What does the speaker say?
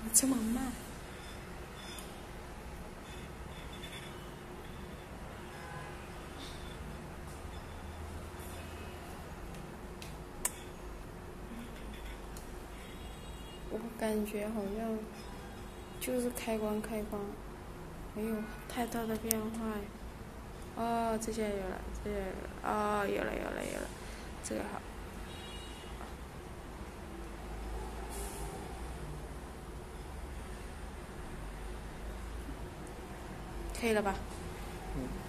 这么慢？我感觉好像就是开关，没有太大的变化。哦，这下有了，哦，有了，这个好。可以了吧？ 嗯。